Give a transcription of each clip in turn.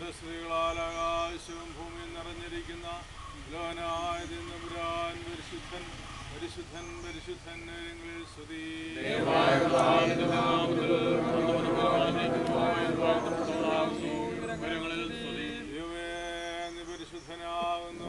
സ്ത്രീകളാൽ ആകാശവും ഭൂമിയും നിറഞ്ഞിരിക്കുന്ന ലോനായ തമ്പുരാൻ പരിശുദ്ധൻ പരിശുദ്ധൻ പരിശുദ്ധൻ നിങ്ങളിൽ സ്തുതി. ദൈവമേ നീ പരിശുദ്ധനാകുന്നു.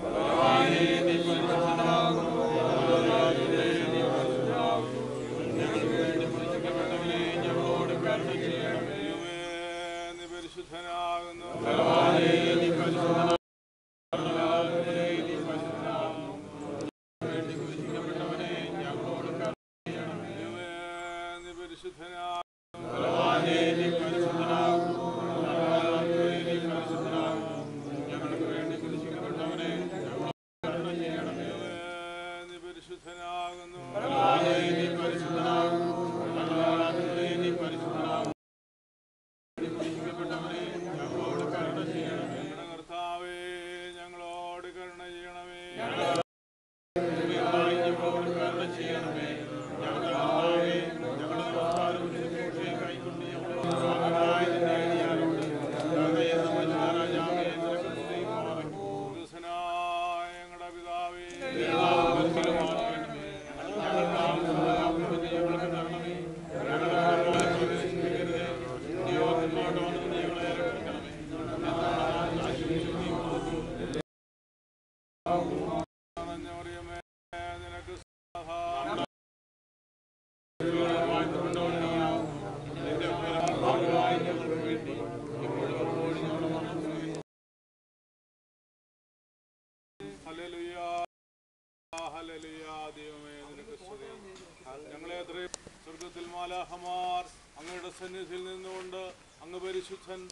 ഞങ്ങളെ അത്രയും സ്വർഗത്തിൽ മാലാഖമാർ അങ്ങയുടെ സന്നിധിയിൽ നിന്നുകൊണ്ട് അങ്ങ് പരിശുദ്ധൻ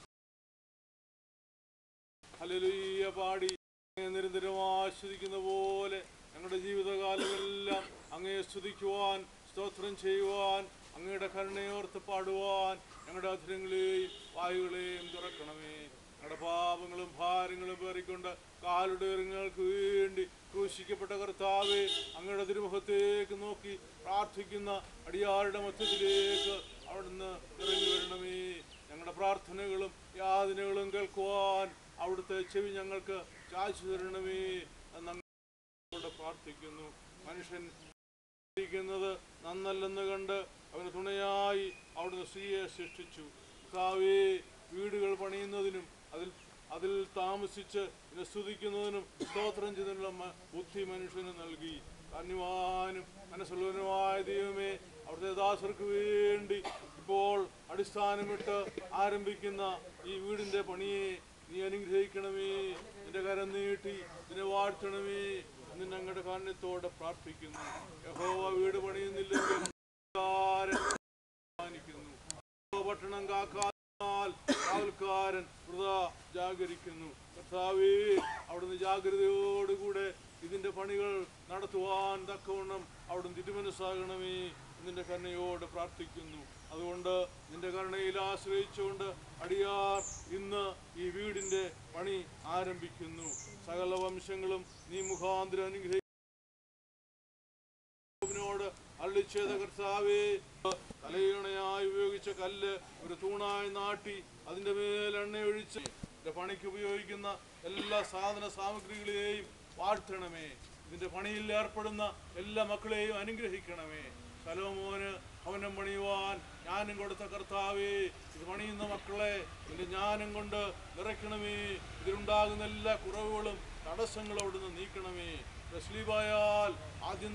ഹല്ലേലൂയ പാടി നിരന്തരം ആസ്വദിക്കുന്ന പോലെ ഞങ്ങളുടെ ജീവിതകാലമെല്ലാം അങ്ങയെ സ്തുതിക്കുവാൻ സ്തോത്രം ചെയ്യുവാൻ അങ്ങയുടെ കരുണയോർത്ത് പാടുവാൻ ഞങ്ങളുടെ അധരങ്ങളെയും വായുകളെയും തുറക്കണമേ. ഞങ്ങളുടെ പാപങ്ങളും ഭാരങ്ങളും പേറിക്കൊണ്ട് കാലുടെ ഇറങ്ങൾക്ക് വേണ്ടി ക്രൂശിക്കപ്പെട്ട കർത്താവേ, അങ്ങയുടെ തിരുമുഖത്തേക്ക് നോക്കി പ്രാർത്ഥിക്കുന്ന അടിയാരുടെ മധ്യത്തിലേക്ക് അവിടുന്ന് ഇറങ്ങി വരണമേ. ഞങ്ങളുടെ പ്രാർത്ഥനകളും യാതനകളും കേൾക്കുവാൻ അവിടുത്തെ ചെവി ഞങ്ങൾക്ക് ചായ്ച്ചു തരണമേ എന്ന് പ്രാർത്ഥിക്കുന്നു. മനുഷ്യൻ ിക്കുന്നത് നന്നല്ലെന്ന് കണ്ട് അവന് തുണയായി അവിടുന്ന് സ്ത്രീയെ സൃഷ്ടിച്ചു. കർത്താവേ, വീടുകൾ പണിയുന്നതിനും അതിൽ താമസിച്ച് സ്തുതിക്കുന്നതിനും സ്തോത്രം ചെയ്തതിനുള്ള ബുദ്ധി മനുഷ്യന് നൽകി. കാരുണ്യവാനും മനസ്സുള്ളവനുമായ ദൈവമേ, അവിടുത്തെ ദാസർക്ക് വേണ്ടി ഇപ്പോൾ അടിസ്ഥാനമിട്ട് ആരംഭിക്കുന്ന ഈ വീടിൻ്റെ പണിയെ നീ അനുഗ്രഹിക്കണമേ. നിന്റെ കരം നീട്ടി ഇതിനെ വാഴ്ത്തണമേ എന്ന് ഞങ്ങളുടെ കാരുണ്യത്തോടെ പ്രാർത്ഥിക്കുന്നു. യഹോവ വീട് പണിയുന്നില്ലെങ്കിൽ പട്ടണം കാക്കാൻ കാവൽക്കാരൻ വൃഥാ ജാഗരിക്കുന്നു. കർത്താവേ, അവിടുന്ന് ജാഗ്രതയോടുകൂടെ ഇതിന്റെ പണികൾ നടത്തുവാൻ തക്കവണ്ണം അവിടുന്ന് തിരുമനസ്സാകണമേ നിന്റെ കരുണയോട് പ്രാർത്ഥിക്കുന്നു. അതുകൊണ്ട് നിന്റെ കരുണയിൽ ആശ്രയിച്ചുകൊണ്ട് അടിയാർ ഇന്ന് ഈ വീടിന്റെ പണി ആരംഭിക്കുന്നു. സകല വംശങ്ങളും നീ മുഖാന്തരം അനുഗ്രഹിക്കുന്നോട് അള്ളിച്ചേത കർത്താവേ, തലയിണയായി ഉപയോഗിച്ച കല്ല് ഒരു തൂണായി നാട്ടി അതിന്റെ മേൽ എണ്ണയൊഴിച്ച് പണിക്ക് ഉപയോഗിക്കുന്ന എല്ലാ സാധന സാമഗ്രികളെയും വാഴ്ത്തണമേ. ഇതിന്റെ പണിയിൽ ഏർപ്പെടുന്ന എല്ലാ മക്കളെയും അനുഗ്രഹിക്കണമേ. ശലോമോന് ഭവനം പണിയുവാൻ ജ്ഞാനം കൊടുത്ത കർത്താവേ, ഇത് പണിയുന്ന മക്കളെ ഇതിന്റെ ജ്ഞാനം കൊണ്ട് നിറയ്ക്കണമേ. ഇതിലുണ്ടാകുന്ന എല്ലാ കുറവുകളും തടസ്സങ്ങളും അവിടുന്ന് നീക്കണമേ. സ്ലീബായാൽ ആദ്യം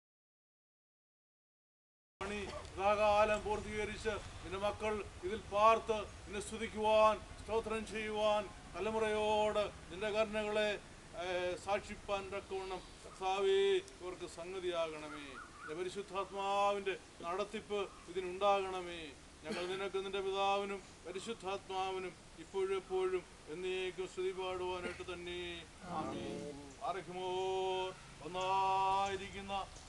പണി യഥാകാലം പൂർത്തീകരിച്ച് നിന്റെ മക്കൾ ഇതിൽ പാർത്ത് നിന്നെ സ്തുതിക്കുവാൻ സ്തോത്രം ചെയ്യുവാൻ തലമുറയോട് നിന്റെ കരുണകളെ സാക്ഷിപ്പാൻ തക്കവണ്ണം കർത്താവേ ഇവർക്ക് സംഗതിയാകണമേ. നിന്റെ പരിശുദ്ധാത്മാവിന്റെ നടത്തിപ്പ് ഇതിനുണ്ടാകണമേ. ഞങ്ങൾ നിനക്ക് നിന്റെ പിതാവിനും പരിശുദ്ധാത്മാവിനും ഇപ്പോഴും എപ്പോഴും എന്നേക്കും സ്തുതി പാടുവാനായിട്ട് തന്നെ ആമേൻ. ആർക്കുമോർ ഒന്നായിരിക്കുന്ന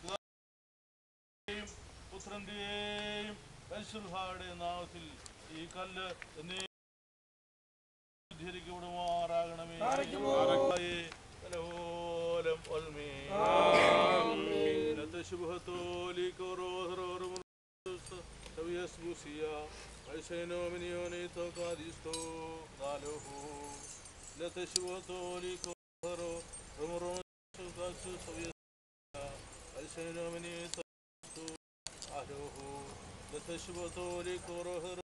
പുത്രന്റെയും പരിശുദ്ധയുടെ നാമത്തിൽ ഈ കല്ല് ണമേ. ശുഭത്തോലിക്കോറോ לתשבותו לקורו ומורו שוקצו סביסה על שנומני תתו אהלוהו לתשבותו לקורו